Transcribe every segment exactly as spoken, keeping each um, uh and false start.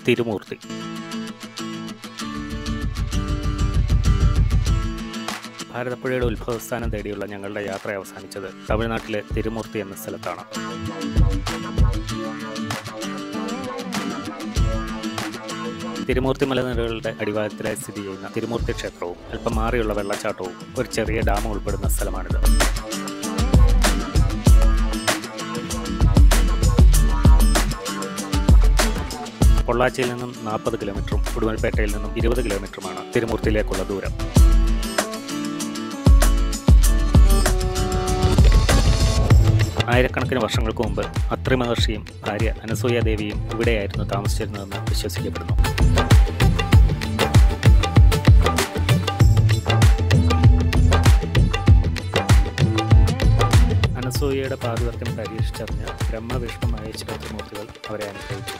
തിരുമൂർത്തി. ഭാരതപ്പുഴയുടെ ഉത്ഭവസ്ഥാനം തേടിയുള്ള ഞങ്ങളുടെ യാത്ര അവസാനിച്ചത് തമിഴ്നാട്ടിലെ തിരുമൂർത്തി എന്ന സ്ഥലത്താണ്. തിരുമൂർത്തി മലനിരകളുടെ അടിവാരത്തിലായി സ്ഥിതി ചെയ്യുന്ന തിരുമൂർത്തി ക്ഷേത്രവും അല്പം മാറിയുള്ള വെള്ളച്ചാട്ടവും ഒരു ചെറിയ ഡാം ഉൾപ്പെടുന്ന സ്ഥലമാണിത്. പൊള്ളാച്ചിയിൽ നിന്നും നാൽപ്പത് കിലോമീറ്ററും ഉടുമൽപേട്ടയിൽ നിന്നും ഇരുപത് കിലോമീറ്ററുമാണ് തിരുമൂർത്തിയിലേക്കുള്ള ദൂരം. ആയിരക്കണക്കിന് വർഷങ്ങൾക്ക് മുമ്പ് അത്രി മഹർഷിയും ഭാര്യ അനസൂയ ദേവിയും ഇവിടെയായിരുന്നു താമസിച്ചിരുന്നതെന്ന് വിശ്വസിക്കപ്പെടുന്നു. അനസൂയയുടെ പാതിവത്യം പരീക്ഷിച്ചറിഞ്ഞ ബ്രഹ്മവിഷ്ണു മഹേശ്വര ത്രിമൂർത്തികൾ അവരെ അനുഗ്രഹിച്ചു.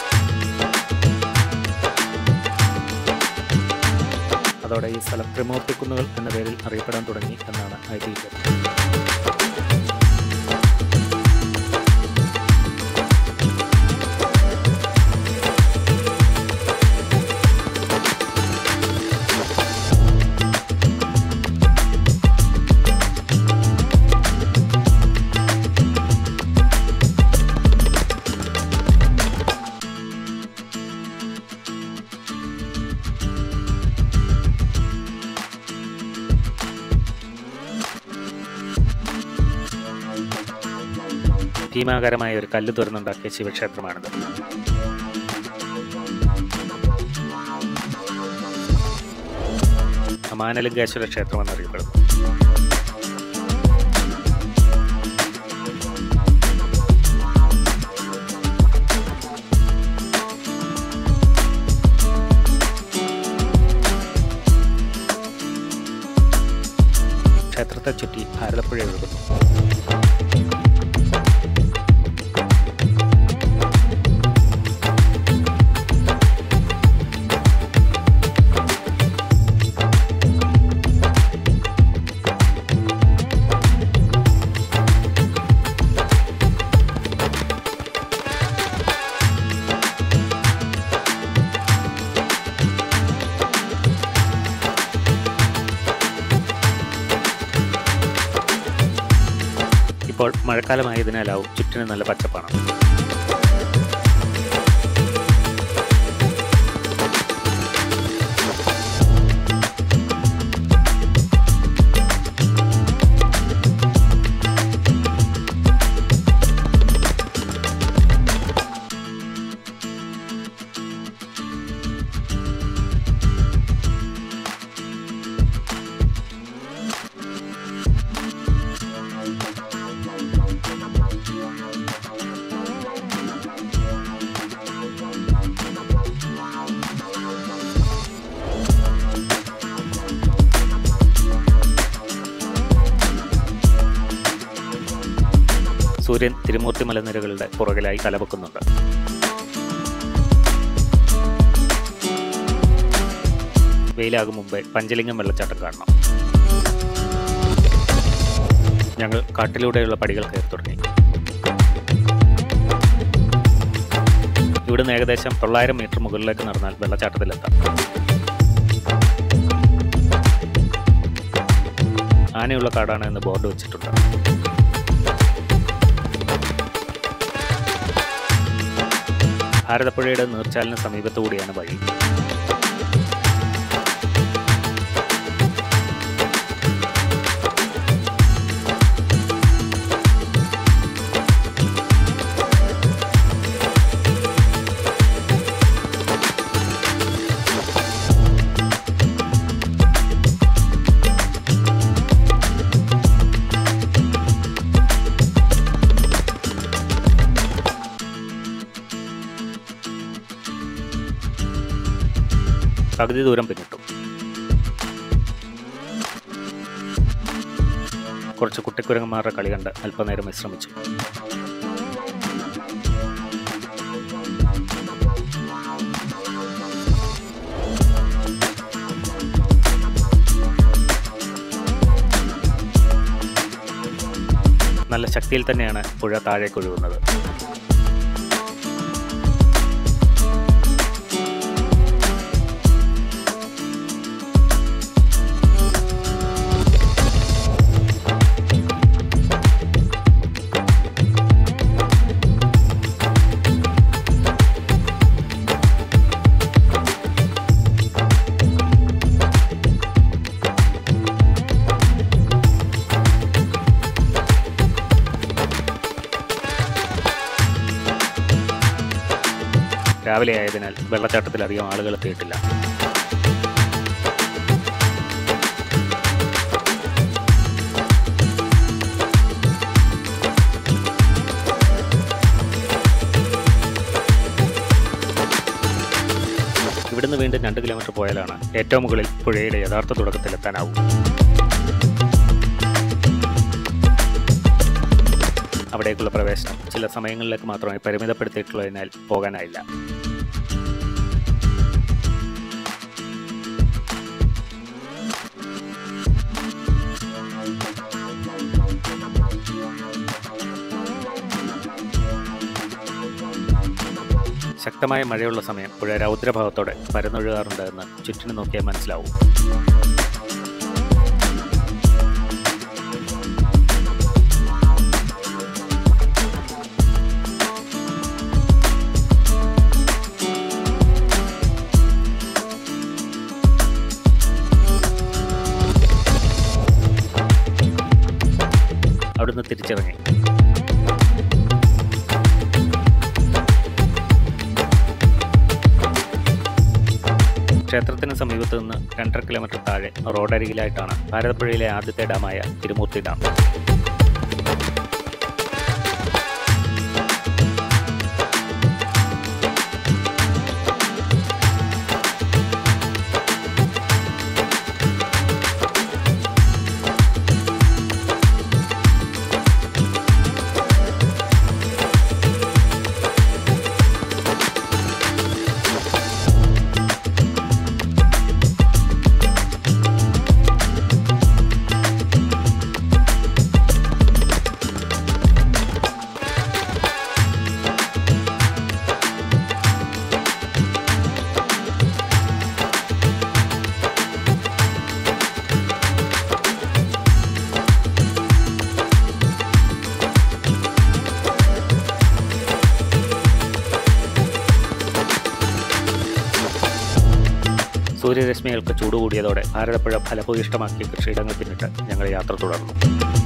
അതോടെ ഈ സ്ഥലം ത്രിമൂർത്തിക്കുന്നുകൾ എന്ന പേരിൽ അറിയപ്പെടാൻ തുടങ്ങി എന്നാണ് ഐതിഹ്യം. ഭീമാകാരമായ ഒരു കല്ല് തുറന്നുണ്ടാക്കിയ ശിവക്ഷേത്രമാണിത്. അമാനലിംഗേശ്വര ക്ഷേത്രം എന്നറിയപ്പെടുന്നു. ക്ഷേത്രത്തെ ചുറ്റി ഭാരതപ്പുഴ ഒഴുകുന്നു. ഇപ്പോൾ മഴക്കാലമായതിനാലാവും ചുറ്റിന് നല്ല പച്ചപ്പാണ്. സൂര്യൻ തിരുമൂർത്തി മലനിരകളുടെ പുറകിലായി തലപൊക്കുന്നുണ്ട്. വെയിലാകും മുമ്പേ പഞ്ചലിംഗം വെള്ളച്ചാട്ടം കാണണം. ഞങ്ങൾ കാട്ടിലൂടെയുള്ള പടികൾ കയറി തുടങ്ങി. ഇവിടുന്ന് ഏകദേശം തൊള്ളായിരം മീറ്റർ മുകളിലേക്ക് നടന്നാൽ വെള്ളച്ചാട്ടത്തിലെത്താം. ആനയുള്ള കാടാണ് എന്ന് ബോർഡ് വെച്ചിട്ടുണ്ട്. ഭാരതപ്പുഴയുടെ നീർച്ചാലിന് സമീപത്തുകൂടിയാണ് വഴി. പകുതി ദൂരം പിന്നിട്ടു. കുറച്ച് കുട്ടിക്കുരങ്ങന്മാരുടെ കളി കണ്ട് അല്പനേരം വിശ്രമിച്ചു. നല്ല ശക്തിയിൽ തന്നെയാണ് പുഴ താഴേക്ക് ഒഴുകുന്നത്. രാവിലെ ആയതിനാൽ വെള്ളച്ചാട്ടത്തിൽ അധികം ആളുകൾ എത്തിയിട്ടില്ല. ഇവിടുന്ന് വീണ്ടും രണ്ട് കിലോമീറ്റർ പോയാലാണ് ഏറ്റവും മുകളിൽ പുഴയുടെ യഥാർത്ഥ തുടക്കത്തിലെത്താനാവും. അവിടേക്കുള്ള പ്രവേശനം ചില സമയങ്ങളിലേക്ക് മാത്രമേ പരിമിതപ്പെടുത്തിയിട്ടുള്ളതിനാൽ പോകാനായില്ല. ശക്തമായ മഴയുള്ള സമയം പുഴ രൗദ്രഭാവത്തോടെ പരന്നൊഴുകാറുണ്ട് എന്ന് ചുറ്റിനും നോക്കിയാൽ മനസ്സിലാവും. അവിടുന്ന് തിരിച്ചിറങ്ങി. ക്ഷേത്രത്തിന് സമീപത്ത് നിന്ന് രണ്ടര കിലോമീറ്റർ താഴെ റോഡരികിലായിട്ടാണ് ഭാരതപ്പുഴയിലെ ആദ്യത്തെ ഡാമായ തിരുമൂർത്തി ഡാം. സൂര്യരശ്മികൾക്ക് ചൂടുകൂടിയതോടെ ഭാരതപ്പുഴ ഫലഭൂയിഷ്ടമാക്കി കൃഷിയിടങ്ങൾ പിന്നിട്ട് ഞങ്ങൾ യാത്ര തുടർന്നു.